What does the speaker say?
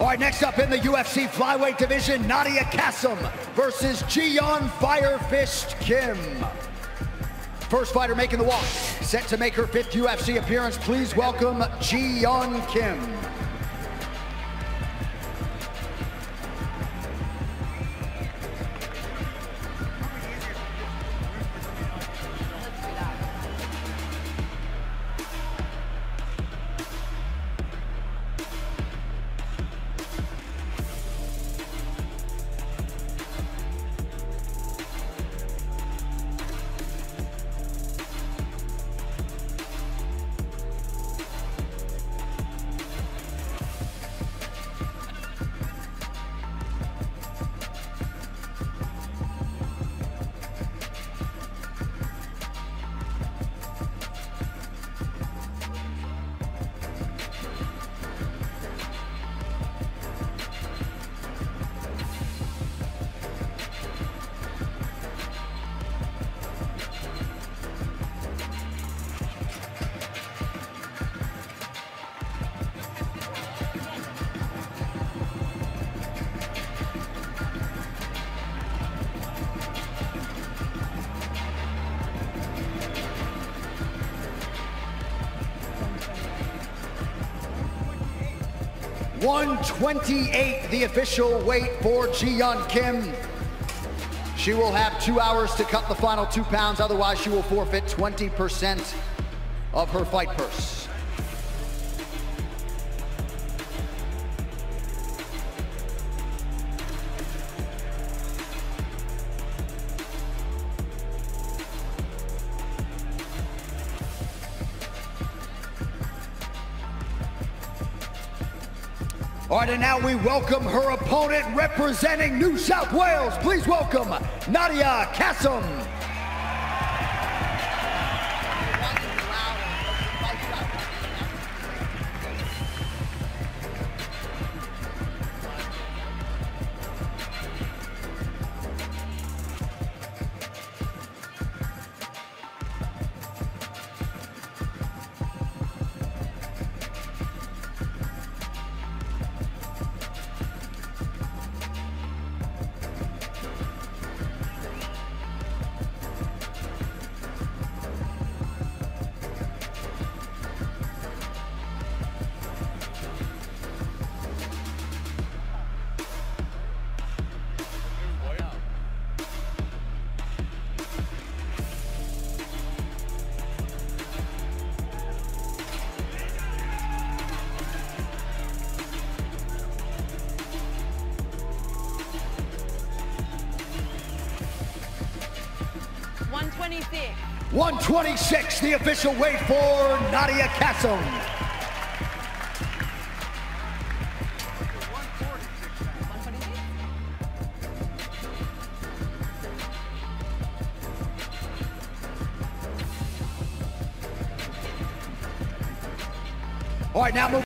All right, next up in the UFC flyweight division, Nadia Kassem versus Ji-yeon Firefist Kim. First fighter making the walk, set to make her 5th UFC appearance. Please welcome Ji-yeon Kim. .128, the official weight for Ji-yeon Kim. She will have 2 hours to cut the final 2 pounds, otherwise she will forfeit 20% of her fight purse. All right, and now we welcome her opponent representing New South Wales. Please welcome Nadia Kassem. .126. 126, the official weight for Nadia Kassem. All right, now move.